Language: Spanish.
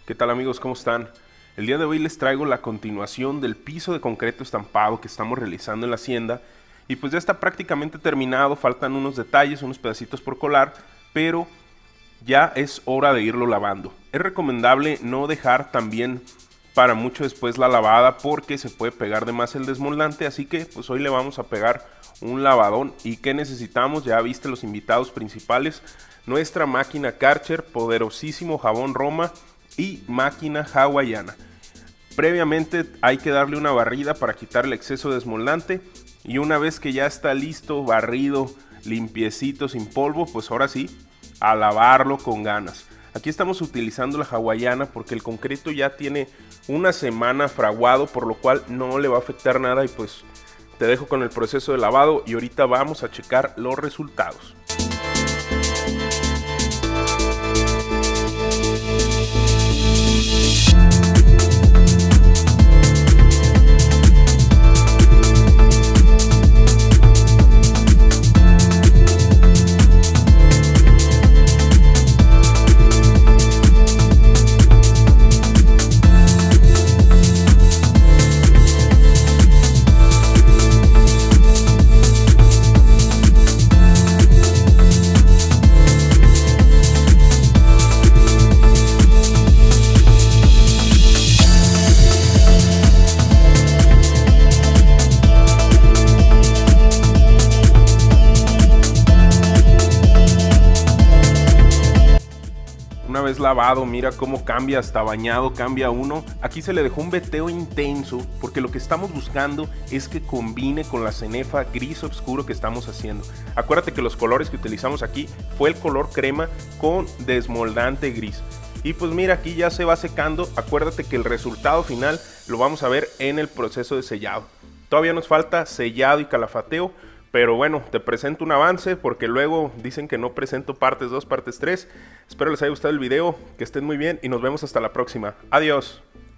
¿Qué tal amigos? ¿Cómo están? El día de hoy les traigo la continuación del piso de concreto estampado que estamos realizando en la hacienda. Y pues ya está prácticamente terminado, faltan unos detalles, unos pedacitos por colar, pero ya es hora de irlo lavando. Es recomendable no dejar también para mucho después la lavada porque se puede pegar de más el desmoldante, así que pues hoy le vamos a pegar un lavadón. ¿Y qué necesitamos? Ya viste los invitados principales, nuestra máquina Karcher, poderosísimo jabón Roma y máquina hawaiana. Previamente hay que darle una barrida para quitar el exceso de desmoldante, y una vez que ya está listo, barrido, limpiecito, sin polvo, pues ahora sí, a lavarlo con ganas. Aquí estamos utilizando la hawaiana porque el concreto ya tiene una semana fraguado, por lo cual no le va a afectar nada. Y pues te dejo con el proceso de lavado y ahorita vamos a checar los resultados. Una vez lavado, mira cómo cambia, hasta bañado cambia uno. Aquí se le dejó un veteo intenso porque lo que estamos buscando es que combine con la cenefa gris oscuro que estamos haciendo. Acuérdate que los colores que utilizamos aquí fue el color crema con desmoldante gris. Y pues mira, aquí ya se va secando. Acuérdate que el resultado final lo vamos a ver en el proceso de sellado. Todavía nos falta sellado y calafateo, pero bueno, te presento un avance porque luego dicen que no presento partes 2, partes 3. Espero les haya gustado el video, que estén muy bien y nos vemos hasta la próxima. Adiós.